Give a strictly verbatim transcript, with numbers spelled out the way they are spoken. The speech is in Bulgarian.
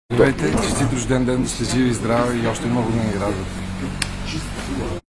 Здравейте, честит рожден ден, да сте живи и здрави и още много години радост.